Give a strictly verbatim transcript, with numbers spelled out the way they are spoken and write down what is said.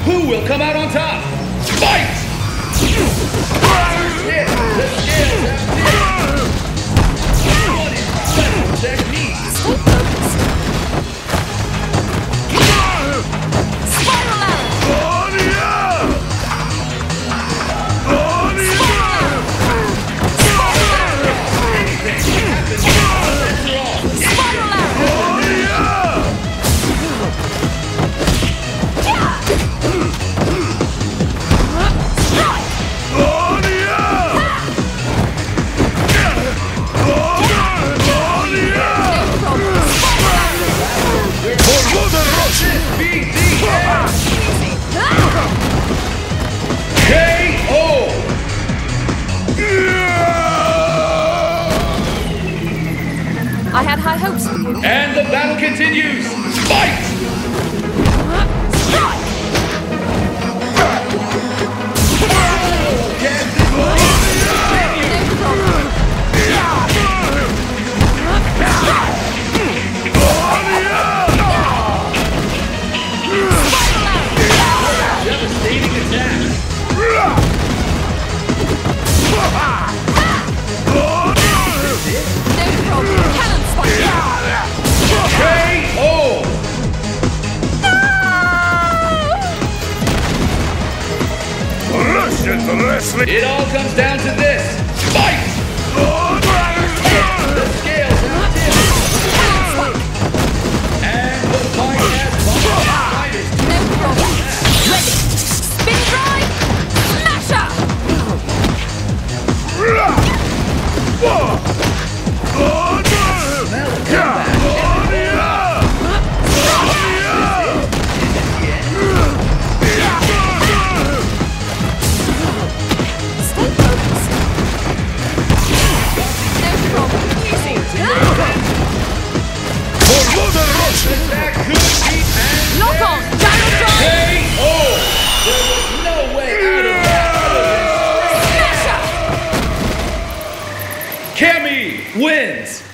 Who will come out on top? Fight! Yeah, the scales have dipped. What is special technique? Stay focused. Spiral out. Spiral out. K O! I had high hopes for you. And the battle continues! Fight! Strike! Can this one continue? No problem. Devastating attack! No problem. Cannon spike. K O! Russian wrestling. It all comes down to this. Fight! The scales have tipped. Cannon spike. And the fight has gone fighters. No problem. Ready. Spin drive. Smasher. Smell a comeback. Stay focused. No problem. Easy. Attack could be and Lock on. Gyro drive. K O! There was no way out of that other Smasher. than Cammy wins!